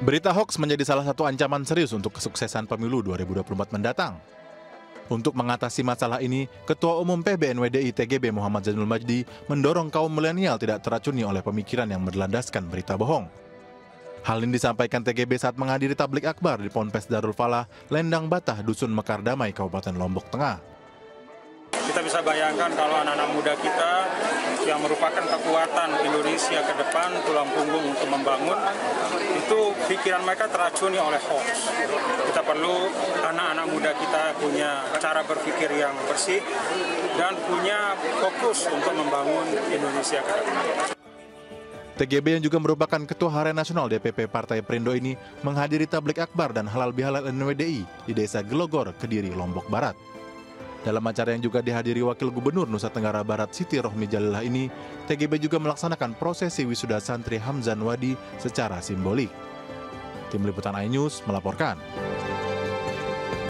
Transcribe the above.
Berita hoaks menjadi salah satu ancaman serius untuk kesuksesan pemilu 2024 mendatang. Untuk mengatasi masalah ini, Ketua Umum PBNWDI TGB Muhammad Zainul Majdi mendorong kaum milenial tidak teracuni oleh pemikiran yang berlandaskan berita bohong. Hal ini disampaikan TGB saat menghadiri tablik akbar di Ponpes Darul Falah, Lendang Batah, Dusun Mekar Damai, Kabupaten Lombok Tengah. Kita bisa bayangkan kalau anak-anak muda kita yang merupakan kekuatan Indonesia ke depan, tulang punggung untuk membangun, itu pikiran mereka teracuni oleh hoax. Kita perlu anak-anak muda kita punya cara berpikir yang bersih dan punya fokus untuk membangun Indonesia ke depan. TGB yang juga merupakan Ketua Harian Nasional DPP Partai Perindo ini menghadiri tablik akbar dan halal bihalal NWDI di Desa Gelogor, Kediri, Lombok Barat. Dalam acara yang juga dihadiri Wakil Gubernur Nusa Tenggara Barat Siti Rohmi Jalillah ini, TGB juga melaksanakan prosesi wisuda santri Hamzan Wadi secara simbolik. Tim Liputan iNews melaporkan.